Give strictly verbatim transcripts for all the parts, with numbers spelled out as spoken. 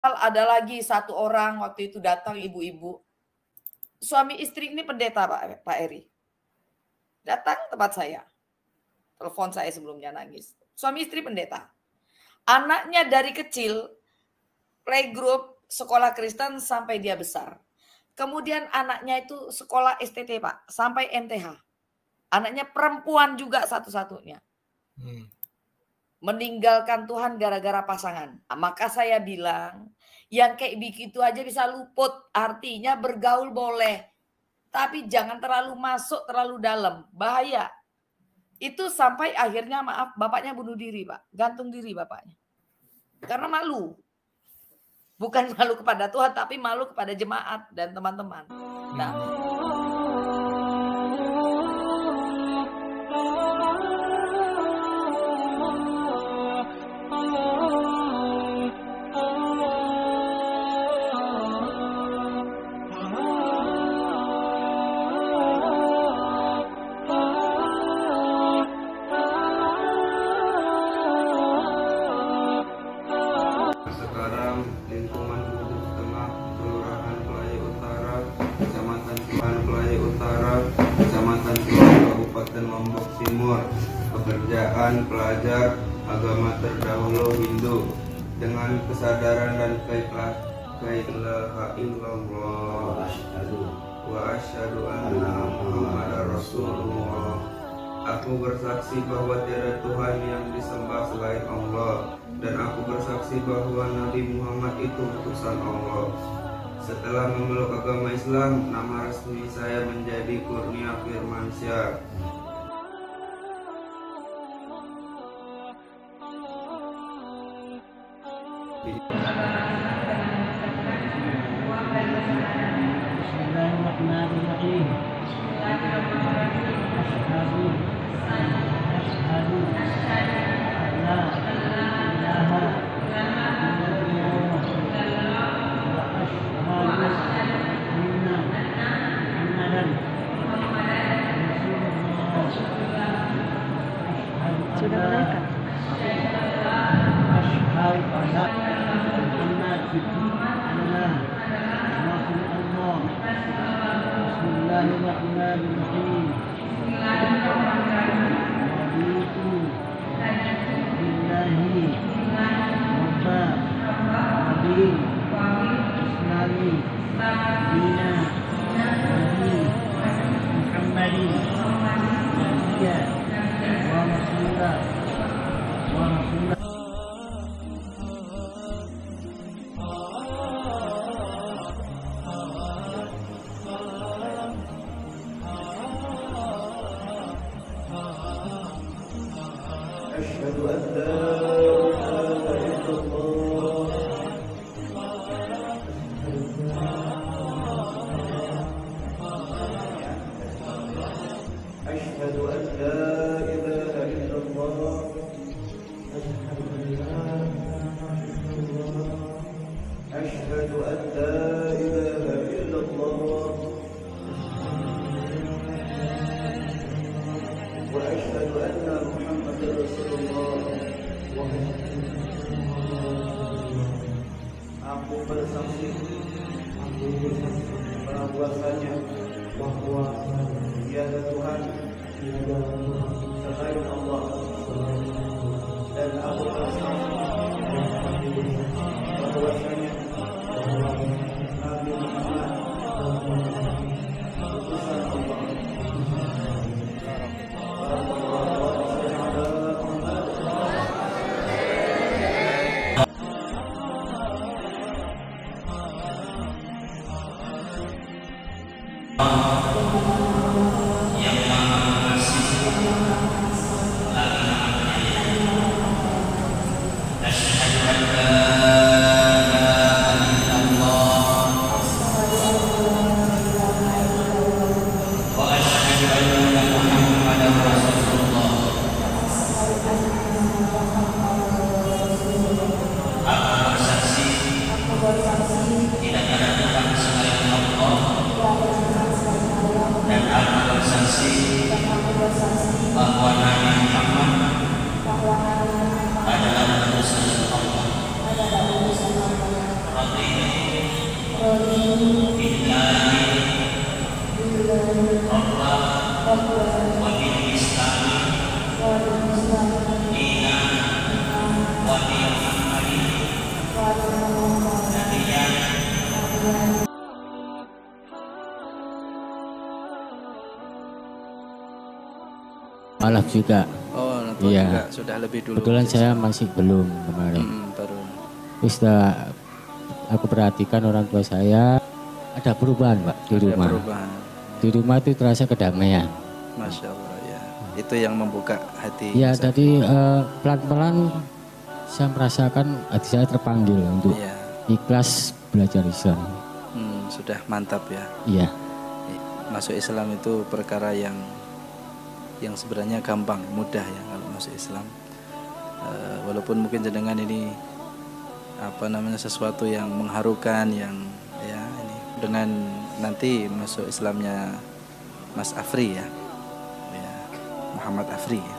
ada lagi satu orang waktu itu datang ibu-ibu. Suami istri ini pendeta Pak, Pak Eri. Datang tempat saya. Telepon saya sebelumnya nangis. Suami istri pendeta. Anaknya dari kecil playgroup sekolah Kristen sampai dia besar. Kemudian anaknya itu sekolah S T T Pak, sampai M T H. Anaknya perempuan juga satu-satunya. Hmm. Meninggalkan Tuhan gara-gara pasangan. Nah, maka saya bilang, yang kayak begitu aja bisa luput. Artinya bergaul boleh. Tapi jangan terlalu masuk, terlalu dalam. Bahaya. Itu sampai akhirnya maaf, bapaknya bunuh diri Pak. Gantung diri bapaknya. Karena malu. Bukan malu kepada Tuhan, tapi malu kepada jemaat dan teman-teman. Nah, pekerjaan pelajar agama terdahulu Hindu dengan kesadaran dan keikhlasan illallah wa asyhadu anna Muhammadar Rasulullah. Aku bersaksi bahwa tiada Tuhan yang disembah selain Allah, dan aku bersaksi bahwa Nabi Muhammad itu utusan Allah. Setelah memeluk agama Islam, nama resmi saya menjadi Kurnia Firmansyah. Bismillahirrahmanirrahim. Asyhadu asyhadu la ilaha illallah wa asyhadu anna Muhammadan Rasulullah. Sudah malaikat. Asyhadu alla Bismillahirrahmanirrahim. Raditu billahi rabba nabi islami dina nabi Muhammadin nabiyya wa rasulah wa rasulah. Asyhadu an la ilaha illallah. Asyhadu an la ilaha illallah. Asyhadu an la ilaha illallah. Wa asyhadu anna Muhammadar Rasulullah. Aku bersaksi, aku bersaksi bahwasanya bahwa tiada Tuhan selain Allah, dan aku bersaksi bahwasanya Nabi Muhammad utusan Allah. Tidak ada Tuhan selain Allah, dan aku bersaksi bahwa Nabi Muhammad adalah utusan Allah. mualaf juga. Oh, nonton Iya. juga sudah lebih dulu. Kebetulan masuk saya Islam. masih belum kemarin. Mm, baru. Terus setelah aku perhatikan orang tua saya ada perubahan Pak di Ada rumah. perubahan. Di rumah itu terasa kedamaian. Masya Allah ya. Itu yang membuka hati. Ya, Mas jadi eh, pelan-pelan saya merasakan hati saya terpanggil untuk Iya. ikhlas belajar Islam. Hmm, sudah mantap ya. Iya, Masuk Islam itu perkara yang yang sebenarnya gampang, mudah ya kalau masuk Islam. Eh, walaupun mungkin jenengan ini apa namanya sesuatu yang mengharukan, yang ya ini dengan nanti masuk Islamnya Mas Afri ya, ya Muhammad Afri ya.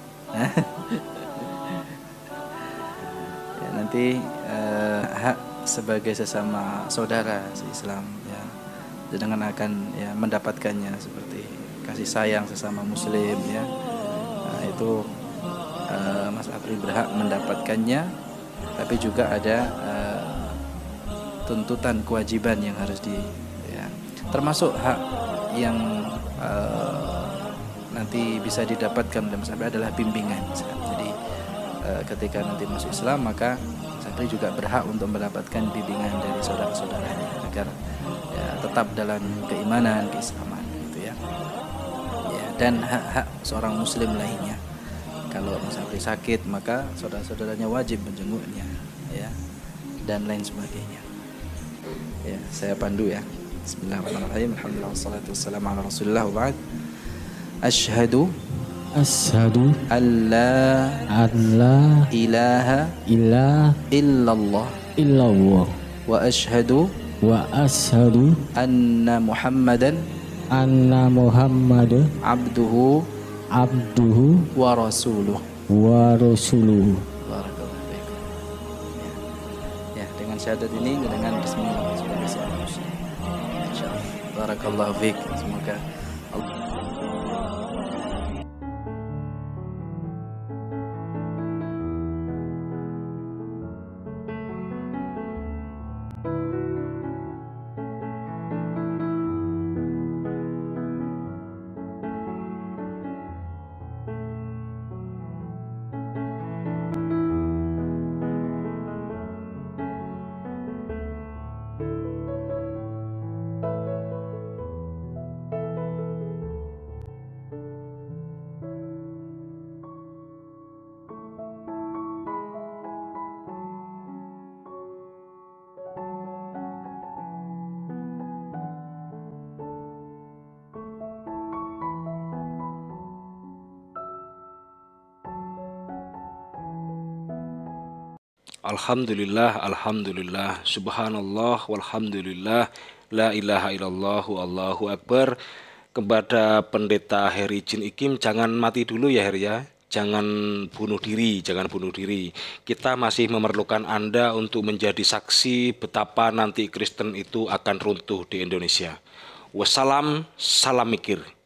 Ya, nanti eh, hak sebagai sesama saudara se-Islam ya, jenengan akan ya mendapatkannya seperti kasih sayang sesama muslim ya. Nah, itu eh, Mas Afri berhak mendapatkannya, tapi juga ada eh, tuntutan kewajiban yang harus di ya, termasuk hak yang eh, nanti bisa didapatkan oleh Mas Afri adalah bimbingan. Jadi eh, ketika nanti masuk Islam maka Mas Afri juga berhak untuk mendapatkan bimbingan dari saudara-saudaranya agar ya, tetap dalam keimanan, keislaman gitu ya. Ya, dan hak-hak seorang muslim lainnya. Kalau Mas Afri sakit maka saudara-saudaranya wajib menjenguknya ya, dan lain sebagainya. Ya, saya pandu ya. Bismillahirrahmanirrahim. Alhamdulillah wassalatu wassalamu ala Rasulillah wa ba'd. Asyhadu asyhadu alla an la ilaha ilaha illallah illallah wa asyhadu wa asyhadu anna Muhammadan anna Muhammad abduhu abduhu wa rasuluh. wa rasuluhu. Barakallahu fiikum. Ya. Ya, dengan syahadat ini dengan resmi sebagai seorang muslim. Insyaallah. Barakallahu fiik. Semoga Allah Alhamdulillah, alhamdulillah, subhanallah, walhamdulillah, la ilaha illallah, Allahu akbar. Kepada Pendeta Heri Jin Ikim, jangan mati dulu ya Heri ya. Jangan bunuh diri, jangan bunuh diri. Kita masih memerlukan Anda untuk menjadi saksi betapa nanti Kristen itu akan runtuh di Indonesia. Wassalam, salam mikir.